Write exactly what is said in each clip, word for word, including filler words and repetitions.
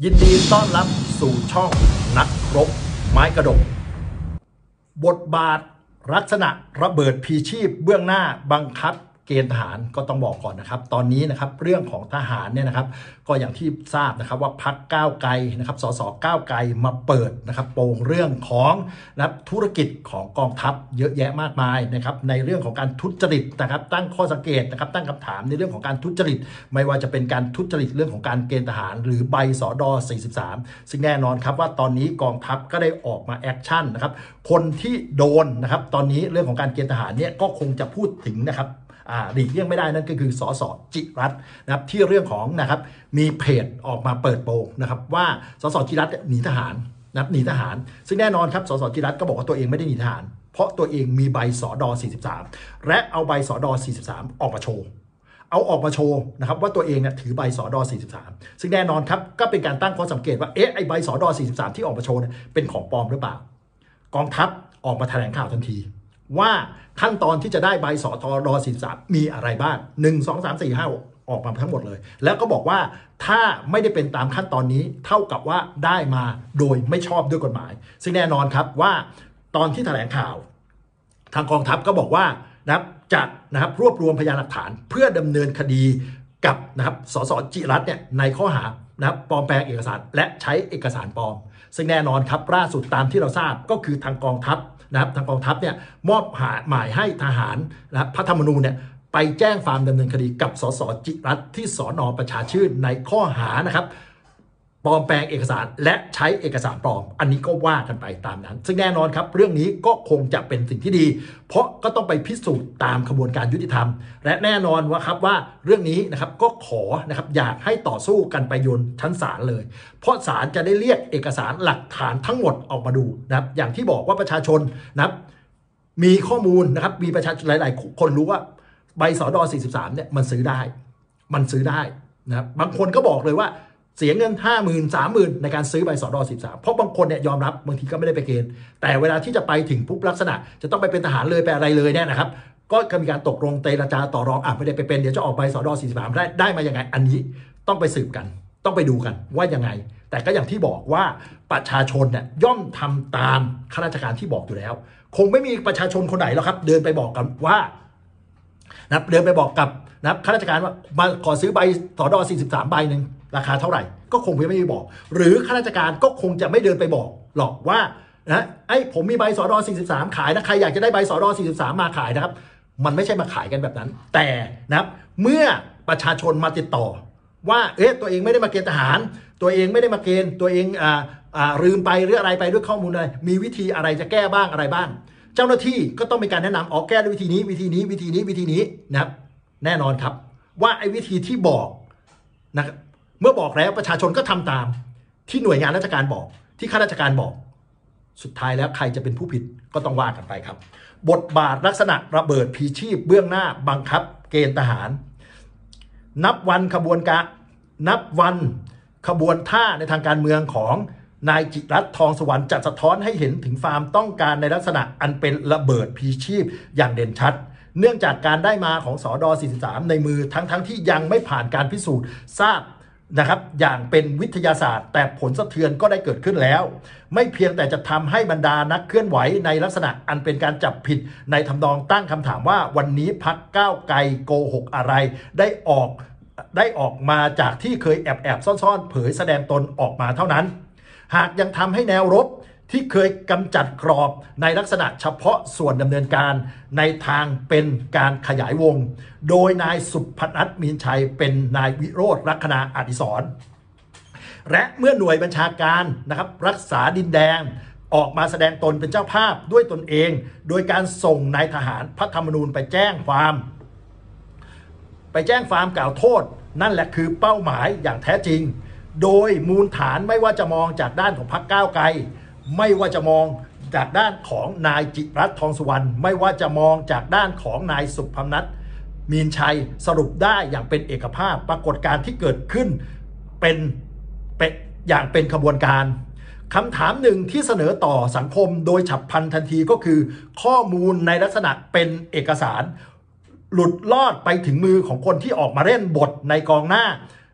ยินดีต้อนรับสู่ช่องนักรบไม้กระดกบทบาทลักษณะระเบิดพีชีพเบื้องหน้าบังคับเกณฑ์ทหารก็ต้องบอกก่อนนะครับตอนนี้นะครับเรื่องของทหารเนี่ยนะครับก็อย่างที่ทราบนะครับว่าพรรคก้าวไกลนะครับสสก้าวไกลมาเปิดนะครับโปงเรื่องของนะครับธุรกิจของกองทัพเยอะแยะมากมายนะครับในเรื่องของการทุจริตนะครับตั้งข้อสังเกตนะครับตั้งคำถามในเรื่องของการทุจริตไม่ว่าจะเป็นการทุจริตเรื่องของการเกณฑ์ทหารหรือใบสดสี่สิบสามซึ่งแน่นอนครับว่าตอนนี้กองทัพก็ได้ออกมาแอคชั่นนะครับคนที่โดนนะครับตอนนี้เรื่องของการเกณฑ์ทหารเนี่ยก็คงจะพูดถึงนะครับหลีกเลี่ยงไม่ได้นั่นก็คือสสจิรัตน์นะครับที่เรื่องของนะครับมีเพจออกมาเปิดโปงนะครับว่าสสจิรัตน์หนีทหารนะครับหนีทหารซึ่งแน่นอนครับสสจิรัตน์ก็บอกว่าตัวเองไม่ได้หนีทหารเพราะตัวเองมีใบสดสี่สิบสามและเอาใบสดสี่สิบสามออกมาโชว์เอาออกมาโชว์นะครับว่าตัวเองเนี่ยถือใบสดสี่สิบสามซึ่งแน่นอนครับก็เป็นการตั้งข้อสังเกตว่าเอ๊ะไอใบสดสี่สิบสามที่ออกมาโชว์เนี่ยเป็นของปลอมหรือเปล่ากองทัพออกมาแถลงข่าวทันทีว่าขั้นตอนที่จะได้ใบสทรสี่สิบสามมีอะไรบ้างหนึ่ง สอง สาม สี่ ห้า หกออกมาทั้งหมดเลยแล้วก็บอกว่าถ้าไม่ได้เป็นตามขั้นตอนนี้เท่ากับว่าได้มาโดยไม่ชอบด้วยกฎหมายซึ่งแน่นอนครับว่าตอนที่แถลงข่าวทางกองทัพก็บอกว่านะครับจะนะครับรวบรวมพยานหลักฐานเพื่อดำเนินคดีกับนะครับสสจิรัตน์เนี่ยในข้อหานะครับปลอมแปลงเอกสารและใช้เอกสารปลอมซึ่งแน่นอนครับล่าสุดตามที่เราทราบก็คือทางกองทัพนะครับทางกองทัพเนี่ยมอบหมายให้ทหารนะครับพระธรรมนูญเนี่ยไปแจ้งความดำเนินคดีกับสสจิรัตน์ที่สนประชาชื่นในข้อหานะครับปลอมแปลงเอกสารและใช้เอกสารปลอมอันนี้ก็ว่ากันไปตามนั้นซึ่งแน่นอนครับเรื่องนี้ก็คงจะเป็นสิ่งที่ดีเพราะก็ต้องไปพิสูจน์ตามกระบวนการยุติธรรมและแน่นอนว่าครับว่าเรื่องนี้นะครับก็ขอนะครับอยากให้ต่อสู้กันไปยนชั้นศาลเลยเพราะศาลจะได้เรียกเอกสารหลักฐานทั้งหมดออกมาดูนะครับอย่างที่บอกว่าประชาชนนะครับมีข้อมูลนะครับมีประชาชนหลายๆคนรู้ว่าใบสดสี่สิบสามเนี่ยมันซื้อได้มันซื้อได้นะครับบางคนก็บอกเลยว่าเสียเงิน ห้าหมื่น สามหมื่น ในการซื้อใบสดสี่สิบสามเพราะบางคนเนี่ยยอมรับบางทีก็ไม่ได้ไปเกณฑ์แต่เวลาที่จะไปถึงปุ๊บลักษณะจะต้องไปเป็นทหารเลยไปอะไรเลยเนี่ยนะครับก็มีการตกลงเจรจาต่อรองอ่ะไม่ได้ไปเป็นเดี๋ยวจะออกใบสดสี่สิบสามได้ได้มายังไงอันนี้ต้องไปสืบกันต้องไปดูกันว่ายังไงแต่ก็อย่างที่บอกว่าประชาชนเนี่ยย่อมทำตามข้าราชการที่บอกอยู่แล้วคงไม่มีประชาชนคนไหนหรอกครับเดินไปบอกกันว่านะเดินไปบอกกับนะข้าราชการว่ามาขอซื้อใบสดสี่สิบสามใบหนึ่งราคาเท่าไหร่ก็คงไม่ได้บอกหรือข้าราชการก็คงจะไม่เดินไปบอกหรอกว่านะไอ้ผมมีใบสดสี่สิบสามขายนะใครอยากจะได้ใบสดสี่สิบสามมาขายนะครับมันไม่ใช่มาขายกันแบบนั้นแต่นะครับเมื่อประชาชนมาติดต่อว่าเอ๊ะตัวเองไม่ได้มาเกณฑ์ทหารตัวเองไม่ได้มาเกณฑ์ตัวเองอ่าอ่าลืมไปหรืออะไรไปด้วยข้อมูลอะไรมีวิธีอะไรจะแก้บ้างอะไรบ้างเจ้าหน้าที่ก็ต้องมีการแนะนำออกแก้ด้วยวิธีนี้วิธีนี้วิธีนี้วิธีนี้นะครับแน่นอนครับว่าไอ้วิธีที่บอกนะครับเมื่อบอกแล้วประชาชนก็ทำตามที่หน่วยงานราชการบอกที่ข้าราชการบอกสุดท้ายแล้วใครจะเป็นผู้ผิดก็ต้องว่ากันไปครับบทบาทลักษณะระเบิดพีชีพเบื้องหน้าบังคับเกณฑ์ทหารนับวันขบวนการนับวันขบวนท่าในทางการเมืองของนายจิรัตน์ทองสวรรค์จะสะท้อนให้เห็นถึงความต้องการในลักษณะอันเป็นระเบิดพีชีพอย่างเด่นชัดเนื่องจากการได้มาของสดสี่สิบสามในมือทั้งทั้งที่ยังไม่ผ่านการพิสูจน์ทราบนะครับอย่างเป็นวิทยาศาสตร์แต่ผลสะเทือนก็ได้เกิดขึ้นแล้วไม่เพียงแต่จะทำให้บรรดานักเคลื่อนไหวในลักษณะอันเป็นการจับผิดในทำนองตั้งคำถามว่าวันนี้พรรคก้าวไกลโกหกอะไรได้ออกได้ออกมาจากที่เคยแอบแอบซ่อนๆเผยแสดงตนออกมาเท่านั้นหากยังทำให้แนวรบที่เคยกำจัดกรอบในลักษณะเฉพาะส่วนดำเนินการในทางเป็นการขยายวงโดยนายสุพนัทมีนชัยเป็นนายวิโรจน์ลัคนาอดิศรและเมื่อหน่วยบัญชาการนะครับรักษาดินแดงออกมาแสดงตนเป็นเจ้าภาพด้วยตนเองโดยการส่งนายทหารพระธรรมนูญไปแจ้งความไปแจ้งความกล่าวโทษนั่นแหละคือเป้าหมายอย่างแท้จริงโดยมูลฐานไม่ว่าจะมองจากด้านของพรรคก้าวไกลไม่ว่าจะมองจากด้านของนายจิรัตน์ทองสุวรรณไม่ว่าจะมองจากด้านของนายสุพนัทมีนชัยสรุปได้อย่างเป็นเอกภาพปรากฏการณ์ที่เกิดขึ้นเป็นเป็นอย่างเป็นขบวนการคำถามหนึ่งที่เสนอต่อสังคมโดยฉับพลันทันทีก็คือข้อมูลในลักษณะเป็นเอกสารหลุดลอดไปถึงมือของคนที่ออกมาเล่นบทในกองหน้า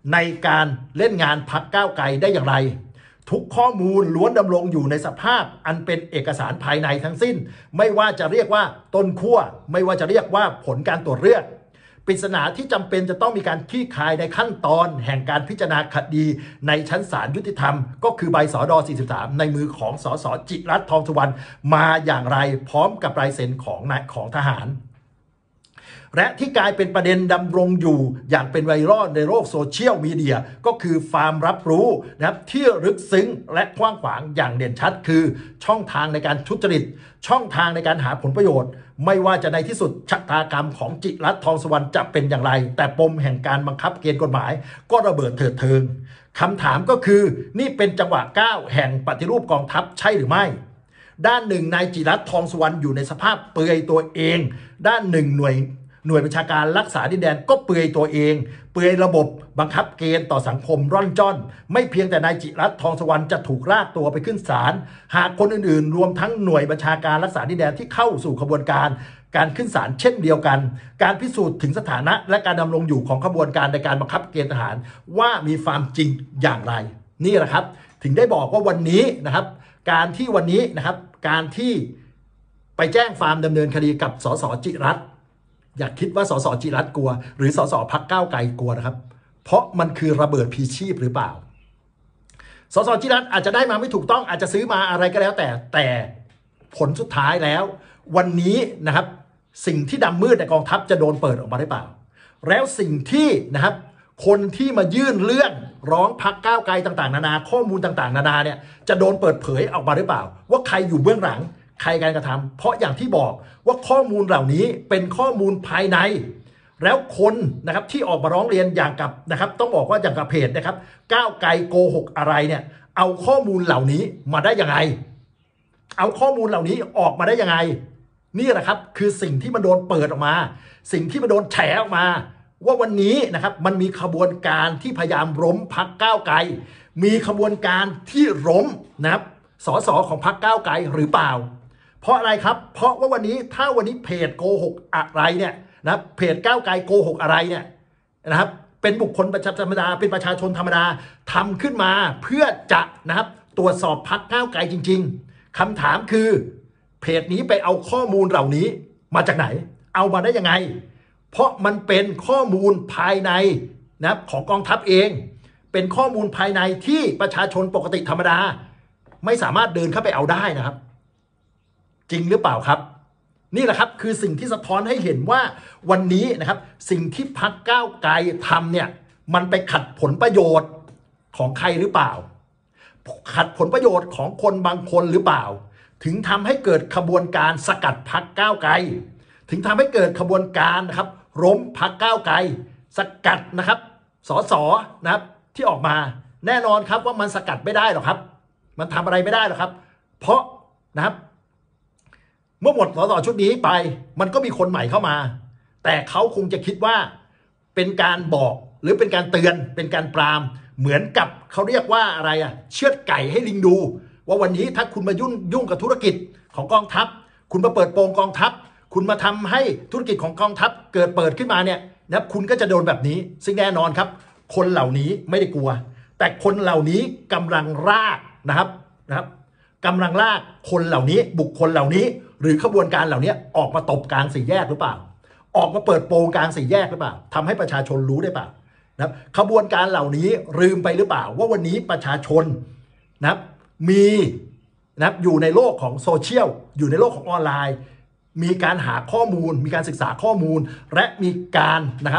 ในการเล่นงานพรรคก้าวไกลได้อย่างไรทุกข้อมูลล้วนดำรงอยู่ในสภาพอันเป็นเอกสารภายในทั้งสิ้นไม่ว่าจะเรียกว่าต้นขั้วไม่ว่าจะเรียกว่าผลการตรวจเลือดปริศนาที่จำเป็นจะต้องมีการคลี่คลายในขั้นตอนแห่งการพิจารณาคดีในชั้นศาลยุติธรรมก็คือใบสดสี่สิบสามในมือของสสจิรัตน์ทองสุวรรณมาอย่างไรพร้อมกับลายเซ็นของนายของทหารและที่กลายเป็นประเด็นดำรงอยู่อย่างเป็นไวรัลในโลกโซเชียลมีเดียก็คือความรับรู้นะครับที่ลึกซึ้งและกว้างขวางอย่างเด่นชัดคือช่องทางในการทุจริตช่องทางในการหาผลประโยชน์ไม่ว่าจะในที่สุดชะตากรรมของจิรัตน์ทองสุวรรณจะเป็นอย่างไรแต่ปมแห่งการบังคับเกณฑ์กฎหมายก็ระเบิดเถิดเทิงคำถามก็คือนี่เป็นจังหวะก้าวแห่งปฏิรูปกองทัพใช่หรือไม่ด้านหนึ่งนายจิรัตน์ทองสุวรรณอยู่ในสภาพเปลือยตัวเองด้านหนึ่งหน่วยหน่วยบัญชาการรักษาดินแดนก็เปลือยตัวเองเปลือยระบบบังคับเกณฑ์ต่อสังคมร่อนจ้อนไม่เพียงแต่นายจิรัตน์ทองสุวรรณจะถูกลากตัวไปขึ้นศาลหากคนอื่นๆรวมทั้งหน่วยบัญชาการรักษาดินแดนที่เข้าสู่ขบวนการการขึ้นศาลเช่นเดียวกันการพิสูจน์ถึงสถานะและการดำรงอยู่ของขบวนการในการบังคับเกณฑ์ทหารว่ามีความจริงอย่างไรนี่แหละครับถึงได้บอกว่าวันนี้นะครับการที่วันนี้นะครับการที่ไปแจ้งความดำเนินคดีกับสสจิรัตน์อย่าคิดว่าสสจิรัตน์กลัวหรือสสพรรคก้าวไกลกลัวนะครับเพราะมันคือระเบิดพีชีพหรือเปล่าสสจิรัตน์อาจจะได้มาไม่ถูกต้องอาจจะซื้อมาอะไรก็แล้วแต่แต่ผลสุดท้ายแล้ววันนี้นะครับสิ่งที่ดำมืดในกองทัพจะโดนเปิดออกมาได้เปล่าแล้วสิ่งที่นะครับคนที่มายื่นเรื่องร้องพรรคก้าวไกลต่างๆนานาข้อมูลต่างๆนานาเนี่ยจะโดนเปิดเผยออกมาหรือเปล่าว่าใครอยู่เบื้องหลังใครการกระทำเพราะอย่างที่บอกว่าข้อมูลเหล่านี้เป็นข้อมูลภายในแล้วคนนะครับที่ออกมาร้องเรียนอย่างกับนะครับต้องบอกว่าอย่างกับเพจนะครับก้าวไกลโกหกอะไรเนี่ยเอาข้อมูลเหล่านี้มาได้ยังไงเอาข้อมูลเหล่านี้ออกมาได้ยังไงนี่แหละครับคือสิ่งที่มันโดนเปิดออกมาสิ่งที่มันโดนแฉออกมาว่าวันนี้นะครับมันมีขบวนการที่พยายามล้มพรรคก้าวไกลมีขบวนการที่ล้มนะครับสสของพรรคก้าวไกลหรือเปล่าเพราะอะไรครับเพราะว่าวันนี้ถ้าวันนี้เพจโกหกอะไรเนี่ยนะเพจก้าวไกลโกหกอะไรเนี่ยนะครับเป็นบุคคลประชาชนธรรมดาเป็นประชาชนธรรมดาทำขึ้นมาเพื่อจะนะครับตรวจสอบพรรคก้าวไกลจริงๆคำถามคือเพจนี้ไปเอาข้อมูลเหล่านี้มาจากไหนเอามาได้ยังไงเพราะมันเป็นข้อมูลภายในนะครับของกองทัพเองเป็นข้อมูลภายในที่ประชาชนปกติธรรมดาไม่สามารถเดินเข้าไปเอาได้นะครับจริงหรือเปล่าครับนี่แหละครับคือสิ่งที่สะท้อนให้เห็นว่าวันนี้นะครับสิ่งที่พรรคก้าวไกลทำเนี่ยมันไปขัดผลประโยชน์ของใครหรือเปล่าขัดผลประโยชน์ของคนบางคนหรือเปล่าถึงทำให้เกิดขบวนการสกัดพรรคก้าวไกลถึงทำให้เกิดขบวนการนะครับล้มพรรคก้าวไกลสกัดนะครับสสนะครับที่ออกมาแน่นอนครับว่ามันสกัดไม่ได้หรอกครับมันทำอะไรไม่ได้หรอกครับเพราะนะครับเมื่อหมดสสชุดนี้ไปมันก็มีคนใหม่เข้ามาแต่เขาคงจะคิดว่าเป็นการบอกหรือเป็นการเตือนเป็นการปรามเหมือนกับเขาเรียกว่าอะไรอ่ะเชือดไก่ให้ลิงดูว่าวันนี้ถ้าคุณมายุ่งยุ่งกับธุรกิจของกองทัพคุณมาเปิดโปงกองทัพคุณมาทำให้ธุรกิจของกองทัพเกิดเปิดขึ้นมาเนี่ยนะคุณก็จะโดนแบบนี้ซึ่งแน่นอนครับคนเหล่านี้ไม่ได้กลัวแต่คนเหล่านี้กำลังรากนะครับนะครับกำลังลากคนเหล่านี้บุคคลเหล่านี้หรือขบวนการเหล่านี้ออกมาตบกลางสี่แยกหรือเปล่าออกมาเปิดโปงกลางสี่แยกหรือเปล่าทำให้ประชาชนรู้ได้เปล่านะครับขบวนการเหล่านี้ลืมไปหรือเปล่าว่าวันนี้ประชาชนนะครับมีนะครับอยู่ในโลกของโซเชียลอยู่ในโลกของออนไลน์มีการหาข้อมูลมีการศึกษาข้อมูลและมีการนะครับ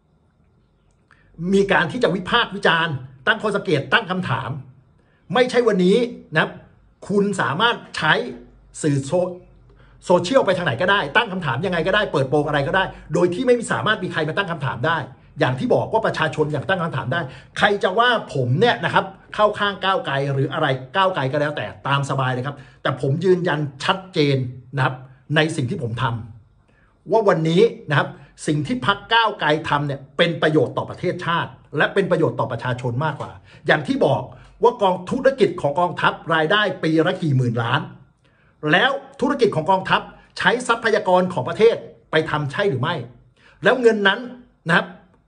มีการที่จะวิพากษ์วิจารณ์ตั้งข้อสังเกตตั้งคำถามไม่ใช่วันนี้นะครับคุณสามารถใช้สื่อโซโซเชียลไปทางไหนก็ได้ตั้งคำถามยังไงก็ได้เปิดโปงอะไรก็ได้โดยที่ไม่มีสามารถมีใครมาตั้งคำถามได้อย่างที่บอกว่าประชาชนอยากตั้งคำถามได้ใครจะว่าผมเนี่ยนะครับเข้าข้างก้าวไกลหรืออะไรก้าวไกลก็แล้วแต่ตามสบายเลยครับแต่ผมยืนยันชัดเจนนะครับในสิ่งที่ผมทำว่าวันนี้นะครับสิ่งที่พรรคก้าวไกลทำเนี่ยเป็นประโยชน์ต่อประเทศชาติและเป็นประโยชน์ต่อประชาชนมากกว่าอย่างที่บอกว่ากองธุรกิจของกองทัพรายได้ปีละกี่หมื่นล้านแล้วธุรกิจของกองทัพใช้ทรัพยากรของประเทศไปทำใช่หรือไม่แล้วเงินนั้นนะครับ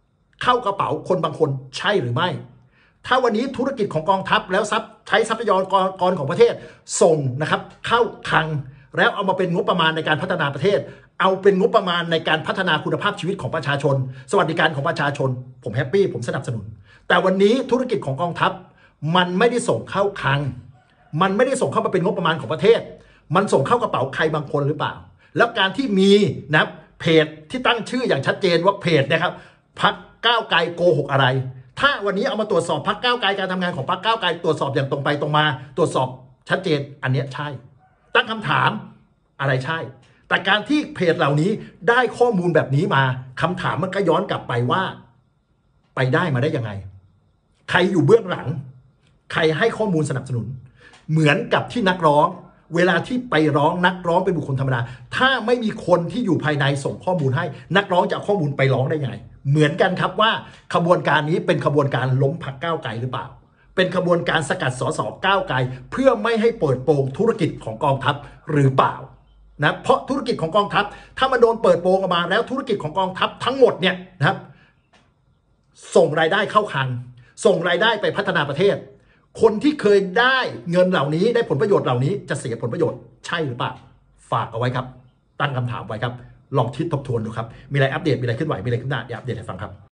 เข้ากระเป๋าคนบางคนใช่หรือไม่ถ้าวันนี้ธุรกิจของกองทัพแล้วทรัพย์ใช้ทรัพยากรของประเทศส่งนะครับเข้าคลังแล้วเอามาเป็นงบประมาณในการพัฒนาประเทศเอาเป็นงบประมาณในการพัฒนาคุณภาพชีวิตของประชาชนสวัสดิการของประชาชนผมแฮปปี้ผมสนับสนุนแต่วันนี้ธุรกิจของกองทัพมันไม่ได้ส่งเข้าคลังมันไม่ได้ส่งเข้ามาเป็นงบประมาณของประเทศมันส่งเข้ากระเป๋าใครบางคนหรือเปล่าแล้วการที่มีนะเพจที่ตั้งชื่ออย่างชัดเจนว่าเพจนะครับพรรคก้าวไกลโกหกอะไรถ้าวันนี้เอามาตรวจสอบพรรคก้าวไกลการทำงานของพรรคก้าวไกลตรวจสอบอย่างตรงไปตรงมาตรวจสอบชัดเจนอันนี้ใช่ตั้งคำถามอะไรใช่แต่การที่เพจเหล่านี้ได้ข้อมูลแบบนี้มาคำถามมันก็ย้อนกลับไปว่าไปได้มาได้ยังไงใครอยู่เบื้องหลังใครให้ข้อมูลสนับสนุนเหมือนกับที่นักร้องเวลาที่ไปร้องนักร้องเป็นบุคคลธรรมดาถ้าไม่มีคนที่อยู่ภายในส่งข้อมูลให้นักร้องจะเอาข้อมูลไปร้องได้ยังไงเหมือนกันครับว่าขบวนการนี้เป็นขบวนการล้มพรรคก้าวไกลหรือเปล่าเป็นขบวนการสกัดสสก้าวไกลเพื่อไม่ให้เปิดโปงธุรกิจของกองทัพหรือเปล่านะเพราะธุรกิจของกองทัพถ้ามันโดนเปิดโปงออกมาแล้วธุรกิจของกองทัพทั้งหมดเนี่ยนะครับส่งรายได้เข้าคลังส่งรายได้ไปพัฒนาประเทศคนที่เคยได้เงินเหล่านี้ได้ผลประโยชน์เหล่านี้จะเสียผลประโยชน์ใช่หรือเปล่าฝากเอาไว้ครับตั้งคำถามไว้ครับลองคิดทบทวนดูครับมีอะไรอัปเดตมีอะไรขึ้นไหวมีอะไรขึ้นหน้าเดี๋ยวอัปเดตให้ฟังครับ